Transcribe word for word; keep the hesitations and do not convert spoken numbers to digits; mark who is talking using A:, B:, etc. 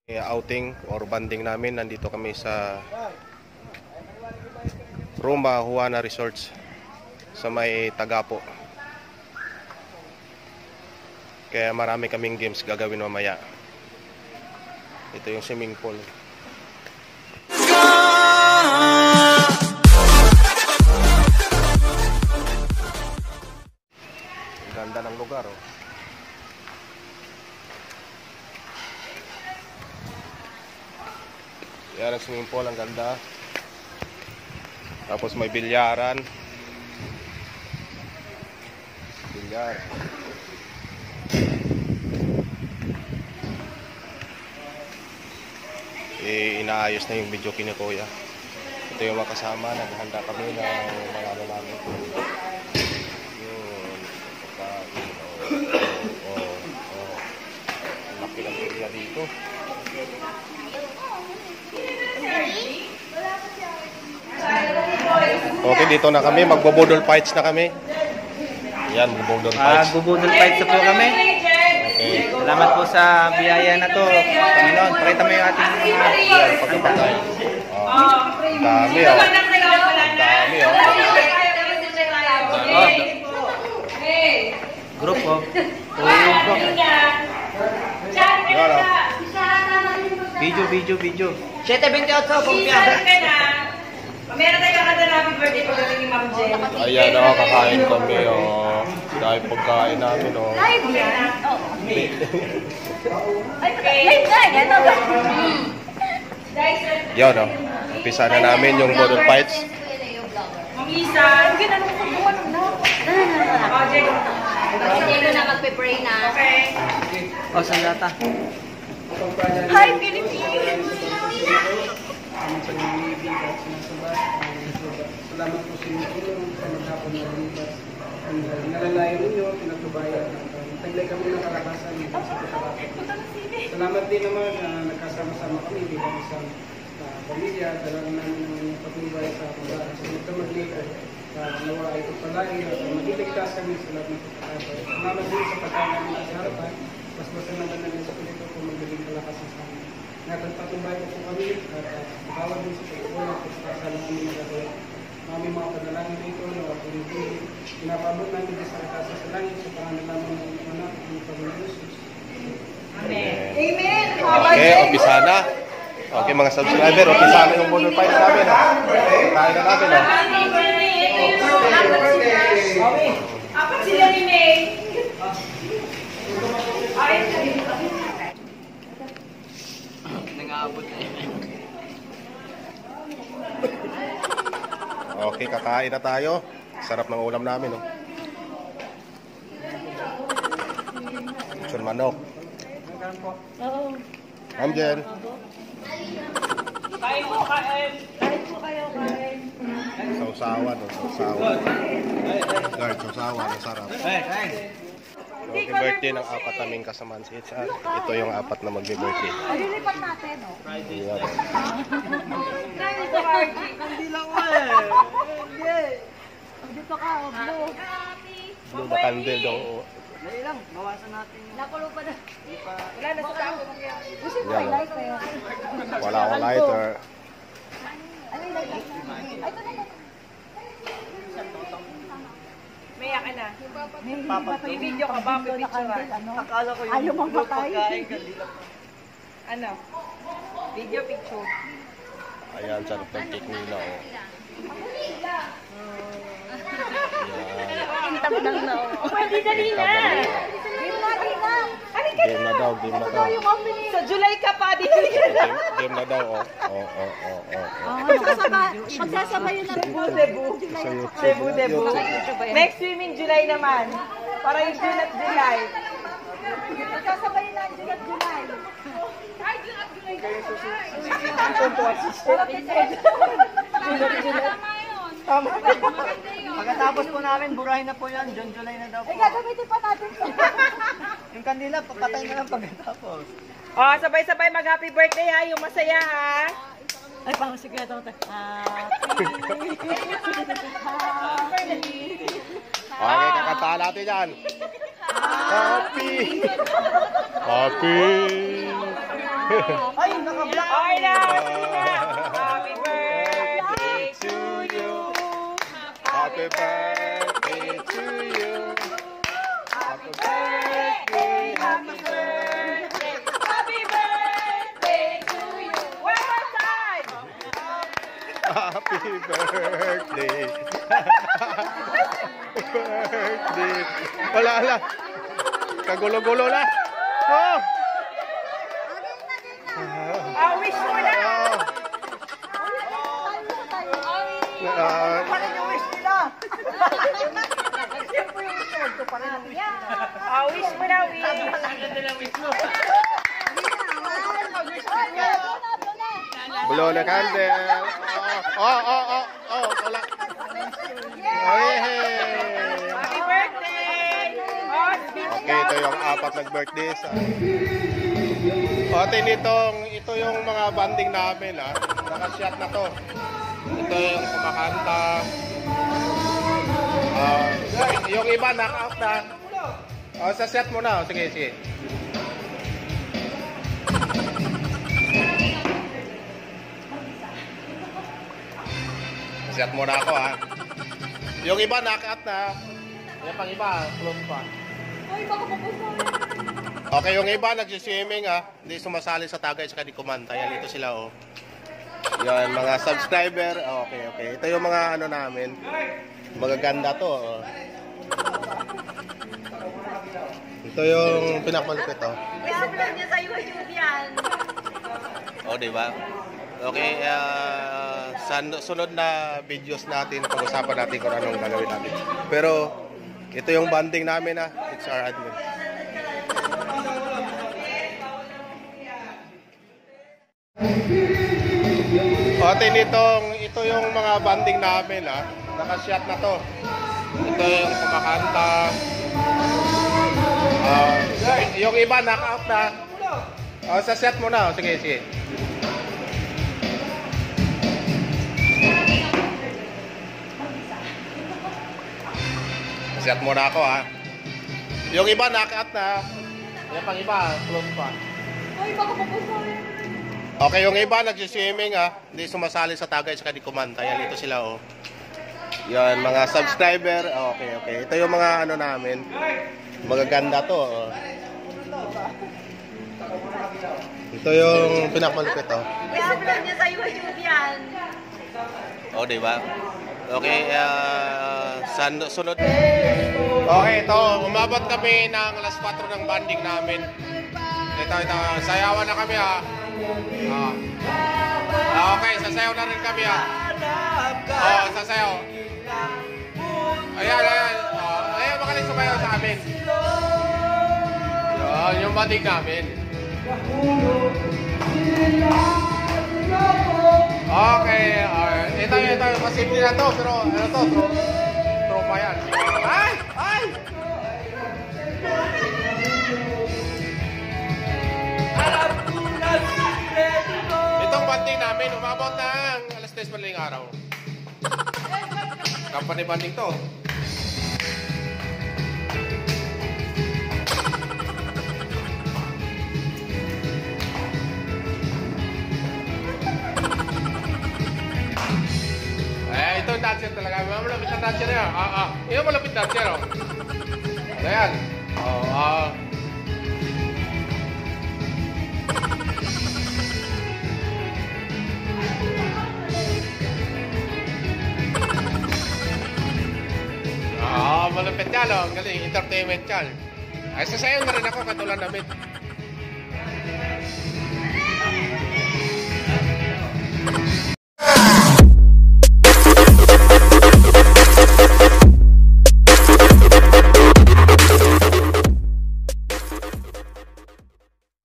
A: Outing or banding namin, nandito kami sa Rumah Juana Resorts sa may Tagapo. Kaya marami kaming games gagawin mamaya. Ito yung swimming pool. Ang ganda ng lugar, oh. Yan ang swimming pool, ang ganda. Tapos may bilyaran. Bilyar. Eh, inaayos na yung video kini Kuya. Ito yung mga kasama, naghahanda kami ng mga ano namin. Yun. Pagkain. Oh, oh, oh. Laki ng area dito. Okay, dito na kami. Magbobodol fights na kami. Yan, magbobodol fights.
B: Magbobodol fights na po kami.
A: Okay.
B: Salamat po sa biyaya na to. Panginoon, pakita mo yung ating mga
A: pagkakataon. Oh, dami, oh. Dami, oh.
B: Oh. Group, oh.
A: Yan, oh.
B: Video, video, video. seven twenty-eight, kumpya.
C: Meron tayo kakanta na happy birthday pagdating ni Ma'am Jen.
A: Ayan, oh, kakain kami, oh. Dahil pagkain namin, oh.
C: Live yan? Oo. Live na, yan.
A: Yan, oh. Umpisa na namin yung bodol fights.
C: Ma'am Lisa. Ginanong ko kung ano na. Oh, Jen.
D: Hindi ko na magpe-pray na.
C: Okay.
B: Oh, sandata.
C: Hi, Philippines!
E: Salamat po sa inyo sa maghapon na lumabas. Nalalayo ninyo, pinagtubayan. Taglay kami ng kalakasan. Salamat din naman na nagkasama-sama kami bilang isang pamilya. Talagang namin ang patnubay sa pagkakas. Sa magdamag-later, nawa ay pagpalain at magiligtas kami sa lahat ng pagkakasay. Salamat din sa pagkain namin sa harapan. Mas basta naman namin sa pinito kung magaling kalakasan sa amin. Nagpatumbay po po kami at bawal din sa pagkulang at sa kasalang kami nagagawa. Aming mga panalangin na ito na pinipili. Pinapabot namin din sa kasa sa langit sa panganalaman ng anak ng Panginoon Jesus.
C: Amen. Amen!
A: Okay, umpisa na. Okay, mga subscriber, umpisa na yung bodol fights namin, oh. Kain na namin, oh.
C: Apat sila ni May.
B: Nang-aabot na yun.
A: Okay, kakain na tayo. Sarap ng ulam namin, oh. Lechon manok.
D: Oo.
A: Ma'am Jen.
C: Kain po, kain. Kain po kayo, kain.
A: Sausawan, oh. Sausawan. Guard, sausawan. Ang sarap.
B: Hey, hey.
A: Okay, birthday ng apat naming kasamaan si H R. Ito yung apat na mag-birthday.
D: Lilipat natin, oh.
A: Ayan, oh.
B: Hindi lang ko eh. Hindi.
D: Dito ka, oh, blue.
A: Blue na candle daw, oh.
B: Dali lang, bawasan natin yung...
D: Nakulo pa na.
C: Wala na sa tao.
D: Gusto mo
A: Yan, oh.
D: light kayo?
A: Wala akong lighter.
D: Ano yung light natin? Ay, ito na ito.
C: Maya ka na.
D: Papa,
C: May video ka ba? May picture ka?
B: Akala ko yung
D: Ayaw mong
B: blue
D: patay.
B: pagkain, kanila pa.
C: Ano? Video picture.
A: Ayan, sarap ng cake nila, oh.
D: Kinta mo lang na, oh.
C: Pwede dali na.
D: Game na, game na.
C: Halika na.
A: Game na daw, game na daw.
D: Yung opening.
C: Sa July ka pa, di dali ka na.
A: Game, game na daw, oh. Oh, oh, oh, oh, oh.
D: Magsasabay, magsasabay yun ng
C: Cebu, Cebu. Cebu, Cebu. Next swimming July naman. Para yung June at July.
D: Magsasabay yun ng June at July.
C: Ay, June at July. Tama.
B: Pagkatapos po namin, burahin na po yan. June, July na daw po.
D: Eh, gagamitin pa natin.
B: Yung kandila, papatay na lang pagkatapos.
C: Oh, sabay-sabay mag-happy birthday ha, yung masaya ha.
D: Ay, parang sikreto mo tayo.
A: Okay, kakantahan natin yan. Happy! Happy!
C: Ay, naka-block. Okay na. Sige na. Happy birthday to you.
A: Happy birthday to you.
C: Happy birthday, happy birthday, happy birthday to you. One more time.
A: Happy birthday. Birthday. Wala, wala. Kagulo-gulo na. Oh!
C: Ah, wish mo na.
A: Ah,
C: Paano yung wish nila? Yan po yung wish mo. Ito pa rin ang wish nila. Ah, wish mo na, wish. Ang ganda ng wish mo.
A: blow the candle. Oh, oh, oh, oh, wala. Hey, hey.
C: Happy birthday! Oh, speech
A: Okay, ito yung apat nag-birthday sa... O, tinitong, ito yung mga banding namin, ha. Nakashot na to. Ito yung kumakanta. Ah, yung iba, knock-out na. O, sa set mo na. O, sige, sige. Set mo na ako, ha. Yung iba, knock-out na. Yung pang iba, close pa.
D: Uy, baka mapusaw.
A: Okay, yung iba nagsiswimming, ha. Hindi sumasali sa Tagay sa di kumanta. Yan, ito sila, oh. Yan, mga subscriber. Okay, okay. Ito yung mga ano namin. Magaganda to, oh. Ito yung pinakamalupit, oh.
D: I-upload niya sa YouTube yan.
A: Oh, di ba? Okay, uh, sa sunod na videos natin, pag-usapan natin kung anong gagawin natin. Pero, ito yung banding namin, ha. It's our admin. O, tinitong, ito yung mga banding namin, ha. Nakashot na to. Ito yung kumakanta. Uh, yung iba, knock-out na. O, sa set mo na. O, sige, sige. Set mo na ako, ha. Yung iba, knock-out na. Yung pang iba, close pa.
D: Uy, baka mapusaw.
A: Okay, yung iba nagsiswimming, ha. Hindi sumasali sa Tagay sa di kumanta. Yan, ito sila, oh. Yan, mga subscriber. Okay, okay. Ito yung mga ano namin. Magaganda to, oh. Ito yung pinakamalupit, oh.
D: I-upload niya sa YouTube yan.
A: Oh, di ba? Okay, uh, sa sunod. Okay, ito. Umabot kami ng alas kwatro ng banding namin. Ito, ito. Sayawan na kami, ha. Ah. Ah, okay, sasayaw na rin kami, ha. Oh, sasayaw. Ayan, ayan. Oh, ayan, makaling sumayaw sa amin. Yun, yung banding namin. Okay, alright. Ito, ito, masimple na to, pero ano to, tro tropa yan. Ay! Ay! Itong banding namin, umabot ng alas tres madaling araw. Company banding to. Eh, ito yung dancer talaga. Malapit na dancer yan. Ah, ah. Ito malapit dancer, oh. Ayan. Oh, ah. Ah, malapit yan, oh. Ang galing. Entertainment yan. Ay, sasayaw na rin ako katulad namin.